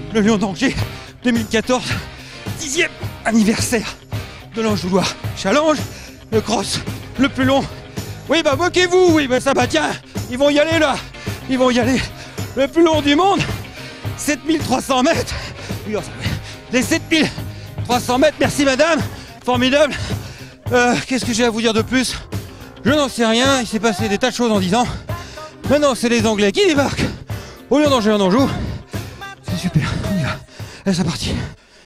le Lion d'Angers 2014, 10e anniversaire de l'Anjoulois Challenge, le cross le plus long. Oui bah moquez-vous, oui bah ça bah tiens, ils vont y aller là, ils vont y aller. Le plus long du monde, 7300 mètres. Les 7300 mètres, merci madame, formidable. Qu'est-ce que j'ai à vous dire de plus? Je n'en sais rien, il s'est passé des tas de choses en 10 ans. Maintenant c'est les Anglais qui débarquent au Lion d'Angers en Anjou. C'est super, on y va. Allez c'est parti.